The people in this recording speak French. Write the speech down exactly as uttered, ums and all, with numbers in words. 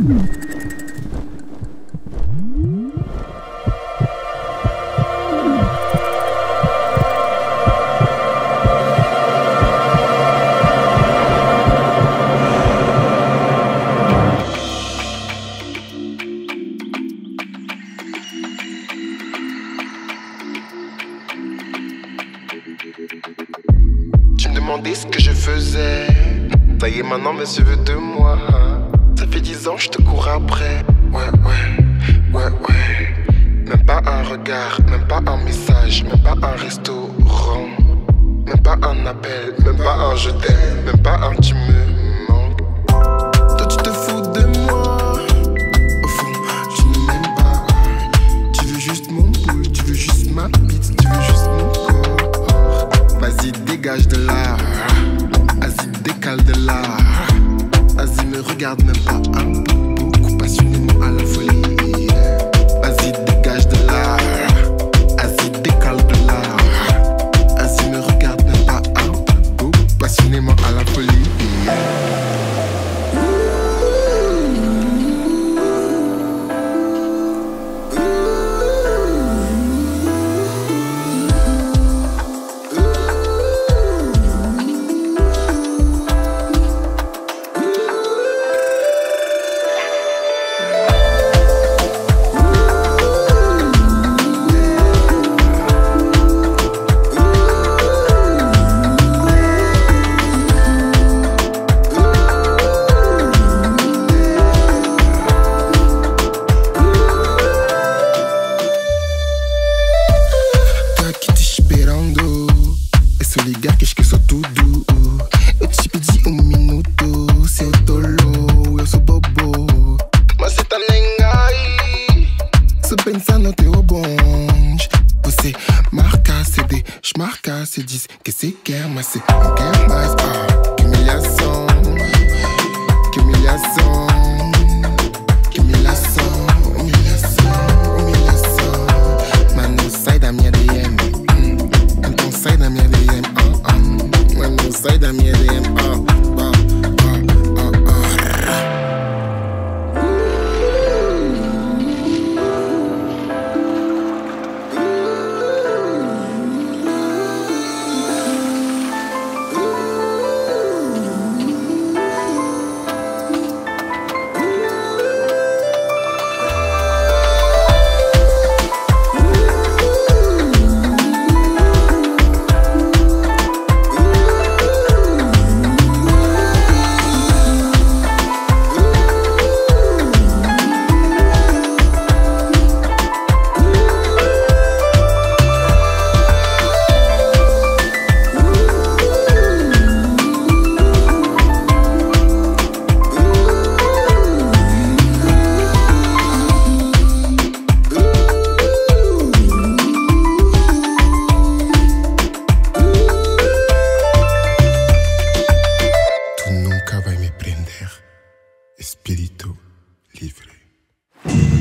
Tu me demandais ce que je faisais. Ça y est, maintenant, monsieur veut de moi. Ça fait dix ans, je te cours après. Ouais, ouais, ouais, ouais. Même pas un regard, même pas un message, même pas un restaurant. Même pas un appel, même pas un je t'aime, même pas un tu me manques. Toi, tu te fous de moi. Au fond, tu ne m'aimes pas. Tu veux juste mon boule, tu veux juste ma bite, tu veux juste mon corps. Vas-y, dégage de là. Vas-y, décale de là. Vas-y, me regarde même pas un peu. Beaucoup passionnément à la folie. Vas-y, dégage de là. Vas-y, décale de là. Vas-y, me regarde même pas un peu. Beaucoup passionnément à la folie. Ligar que esqueço tudo. Eu te pedi um minuto. Se eu tô louco, eu sou bobo. Mas cê tá nem aí. Se pensar no teu bonde, você marca, cê desmarca, cê diz que cê quer, mas cê não quer mais. Ah, que humilhação, que humilhação, que humilhação, humilhação, humilhação. Mano, sai da minha D M. Então sai da minha D M. Mano, sai da minha D M. Oh, oh, oh, oh, oh. Espíritu libre.